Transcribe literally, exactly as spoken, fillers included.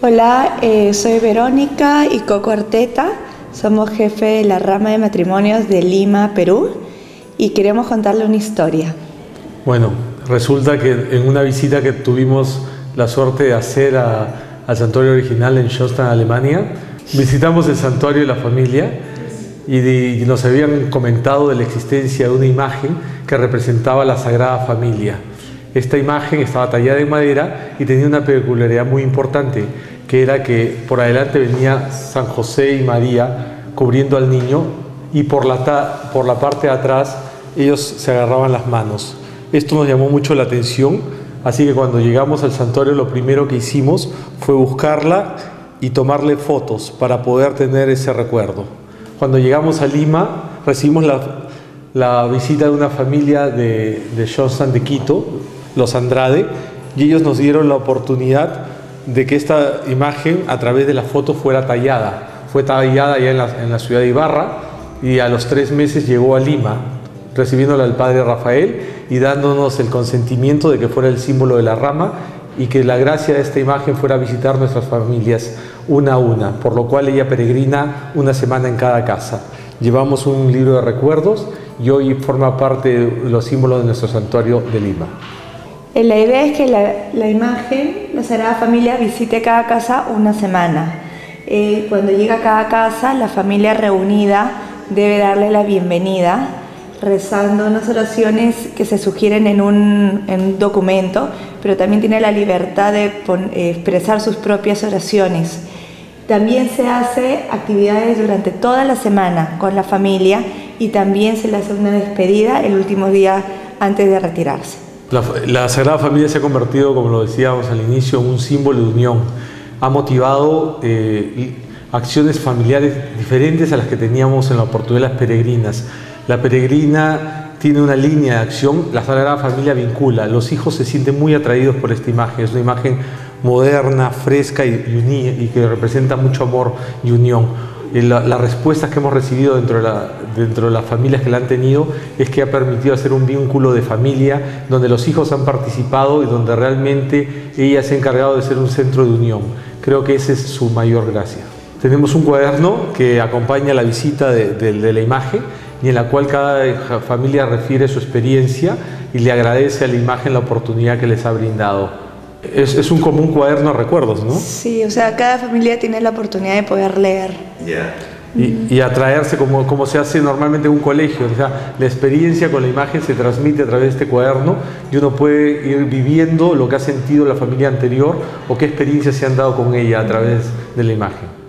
Hola, eh, soy Verónica y Coco Arteta, somos jefe de la rama de matrimonios de Lima, Perú, y queremos contarle una historia. Bueno, resulta que en una visita que tuvimos la suerte de hacer a, al santuario original en Schoenstatt, Alemania, visitamos el santuario de la familia y, de, y nos habían comentado de la existencia de una imagen que representaba la Sagrada Familia. Esta imagen estaba tallada en madera y tenía una peculiaridad muy importante, que era que por adelante venía San José y María cubriendo al niño y por la, por la parte de atrás ellos se agarraban las manos. Esto nos llamó mucho la atención, así que cuando llegamos al santuario lo primero que hicimos fue buscarla y tomarle fotos para poder tener ese recuerdo. Cuando llegamos a Lima recibimos la, la visita de una familia de, de Schoenstatt, de Quito, los Andrade, y ellos nos dieron la oportunidad de que esta imagen a través de la foto fuera tallada. Fue tallada ya en la, en la ciudad de Ibarra y a los tres meses llegó a Lima, recibiéndola al padre Rafael y dándonos el consentimiento de que fuera el símbolo de la rama y que la gracia de esta imagen fuera a visitar nuestras familias una a una, por lo cual ella peregrina una semana en cada casa. Llevamos un libro de recuerdos y hoy forma parte de los símbolos de nuestro santuario de Lima. La idea es que la, la imagen, la Sagrada Familia, visite cada casa una semana. Eh, cuando llega a cada casa, la familia reunida debe darle la bienvenida, rezando unas oraciones que se sugieren en un, en un documento, pero también tiene la libertad de pon, eh, expresar sus propias oraciones. También se hace actividades durante toda la semana con la familia y también se le hace una despedida el último día antes de retirarse. La, la Sagrada Familia se ha convertido, como lo decíamos al inicio, en un símbolo de unión. Ha motivado eh, acciones familiares diferentes a las que teníamos en la oportunidad de las peregrinas. La peregrina tiene una línea de acción, la Sagrada Familia vincula. Los hijos se sienten muy atraídos por esta imagen. Es una imagen moderna, fresca y, y, y que representa mucho amor y unión. Y la, las respuestas que hemos recibido dentro de, la, dentro de las familias que la han tenido es que ha permitido hacer un vínculo de familia donde los hijos han participado y donde realmente ella se ha encargado de ser un centro de unión. Creo que esa es su mayor gracia. Tenemos un cuaderno que acompaña la visita de, de, de la imagen y en la cual cada familia refiere su experiencia y le agradece a la imagen la oportunidad que les ha brindado. Es, es un común cuaderno de recuerdos, ¿no? Sí, o sea, cada familia tiene la oportunidad de poder leer. Yeah. Y, y atraerse como, como se hace normalmente en un colegio. O sea, la experiencia con la imagen se transmite a través de este cuaderno y uno puede ir viviendo lo que ha sentido la familia anterior o qué experiencias se han dado con ella a través de la imagen.